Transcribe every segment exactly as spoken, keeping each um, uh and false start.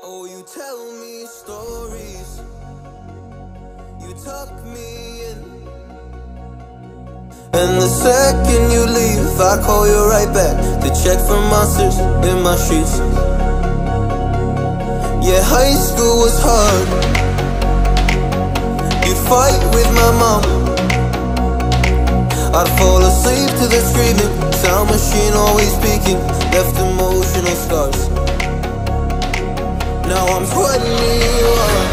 Oh, you tell me stories, you tuck me in, and the second you leave I call you right back to check for monsters in my sheets. Yeah, high school was hard, you'd fight with my mom, I'd fall asleep to the screaming, sound machine always speaking, left emotional scars. Now I'm twenty-one.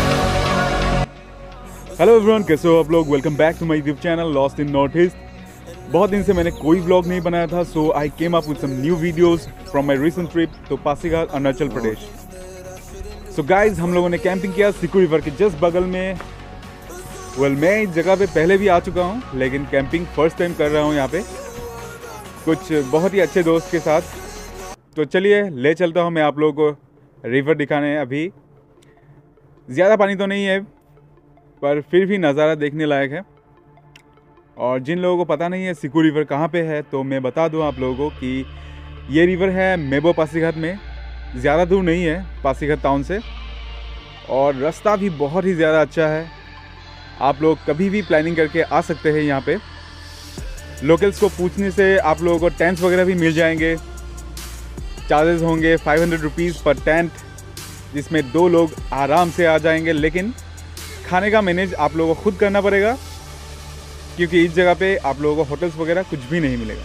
Hello everyone, कैसे हो आप लोग। Welcome back to my YouTube channel lost in north east. बहुत दिन से मैंने कोई vlog नहीं बनाया था, so I came up with some new videos from my recent trip to Pasighat Arunachal Pradesh. So guys, हम लोगों ने कैंपिंग किया सिकु रिवर के जस्ट बगल में। वेल well, मैं इस जगह पे पहले भी आ चुका हूँ, लेकिन कैंपिंग फर्स्ट टाइम कर रहा हूँ यहाँ पे कुछ बहुत ही अच्छे दोस्त के साथ। तो चलिए ले चलता हूँ मैं आप लोगों को रिवर दिखाने। अभी ज़्यादा पानी तो नहीं है, पर फिर भी नज़ारा देखने लायक है। और जिन लोगों को पता नहीं है सिकु रिवर कहाँ पे है, तो मैं बता दूँ आप लोगों को कि ये रिवर है मेबो पासीघाट में, ज़्यादा दूर नहीं है पासीघाट टाउन से, और रास्ता भी बहुत ही ज़्यादा अच्छा है। आप लोग कभी भी प्लानिंग करके आ सकते हैं यहाँ पे। लोकल्स को पूछने से आप लोगों को टेंट्स वगैरह भी मिल जाएंगे। चार्जेस होंगे five hundred rupees per tent, जिसमें दो लोग आराम से आ जाएंगे। लेकिन खाने का मैनेज आप लोगों को खुद करना पड़ेगा, क्योंकि इस जगह पे आप लोगों को होटल्स वगैरह कुछ भी नहीं मिलेगा।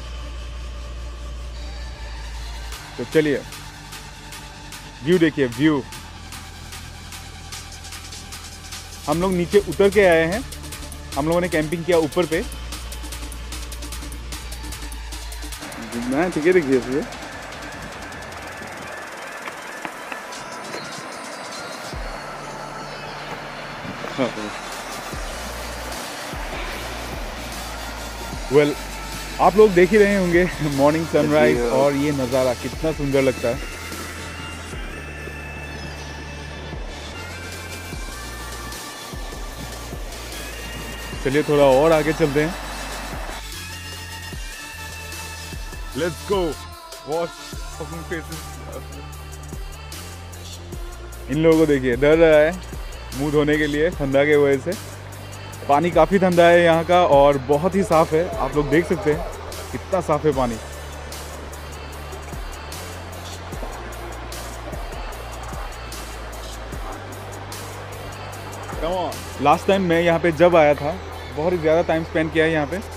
तो चलिए व्यू देखिए, व्यू। हम लोग नीचे उतर के आए हैं, हम लोगों ने कैंपिंग किया ऊपर पे। मैं ठीक है, देखिए वेल well, आप लोग देख ही रहे होंगे मॉर्निंग सनराइज, और ये नज़ारा कितना सुंदर लगता है। चलिए थोड़ा और आगे चलते हैं। Let's go watch fucking faces. इन लोगों को देखिए, डर रहा है मुंह धोने के लिए ठंडा के वजह से। पानी काफ़ी ठंडा है यहाँ का, और बहुत ही साफ़ है। आप लोग देख सकते हैं कितना साफ़ है पानी। लास्ट टाइम मैं यहाँ पे जब आया था, बहुत ही ज़्यादा टाइम स्पेंड किया है यहाँ पे।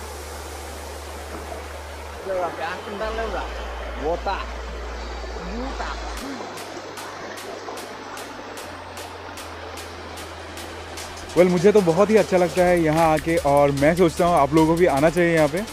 वेल well, मुझे तो बहुत ही अच्छा लगता है यहाँ आके, और मैं सोचता हूँ आप लोगों को भी आना चाहिए यहाँ पे।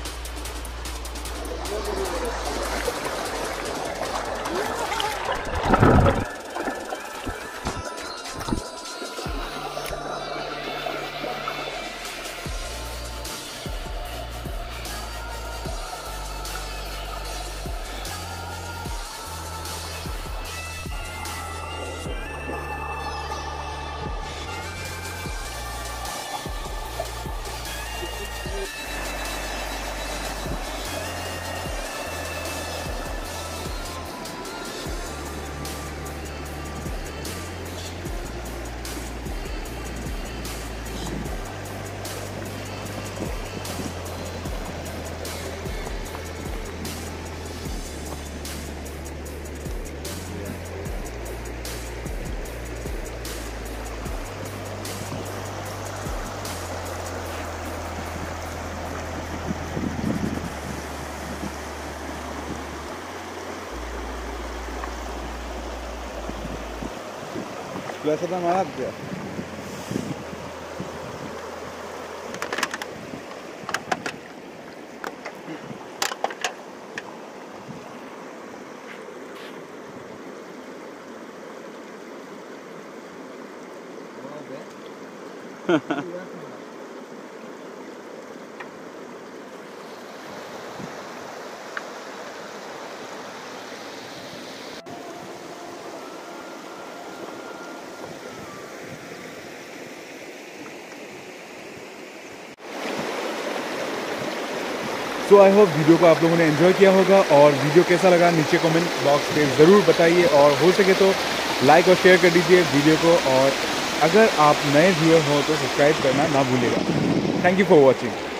वैसे तो हमारा क्या सो आई होप वीडियो को आप लोगों ने एंजॉय किया होगा, और वीडियो कैसा लगा नीचे कमेंट बॉक्स पे ज़रूर बताइए, और हो सके तो लाइक और शेयर कर दीजिए वीडियो को, और अगर आप नए व्यूअर हो तो सब्सक्राइब करना ना भूलिएगा। Thank you for watching.